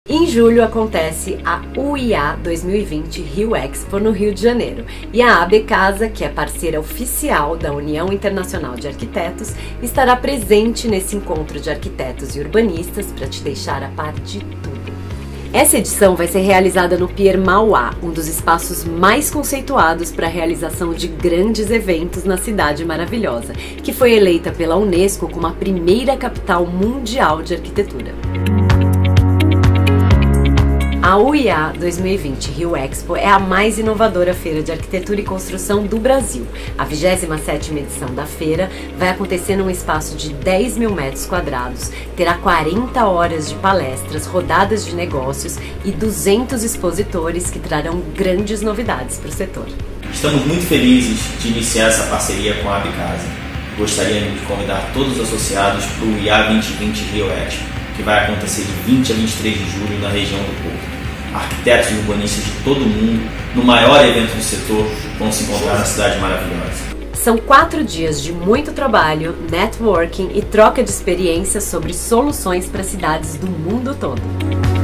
Em julho acontece a UIA 2020 Rio Expo no Rio de Janeiro e a AB Casa, que é parceira oficial da União Internacional de Arquitetos, estará presente nesse encontro de arquitetos e urbanistas para te deixar a par de tudo. Essa edição vai ser realizada no Pier Mauá, um dos espaços mais conceituados para a realização de grandes eventos na cidade maravilhosa, que foi eleita pela Unesco como a primeira capital mundial de arquitetura. A UIA 2020 Rio Expo é a mais inovadora feira de arquitetura e construção do Brasil. A 27ª edição da feira vai acontecer num espaço de 10 mil metros quadrados, terá 40 horas de palestras, rodadas de negócios e 200 expositores que trarão grandes novidades para o setor. Estamos muito felizes de iniciar essa parceria com a AB Casa. Gostaríamos de convidar todos os associados para o UIA 2020 Rio Expo, que vai acontecer de 20 a 23 de julho na região do Porto. Arquitetos e urbanistas de todo o mundo, no maior evento do setor, vão se encontrar na cidade maravilhosa. São 4 dias de muito trabalho, networking e troca de experiências sobre soluções para cidades do mundo todo.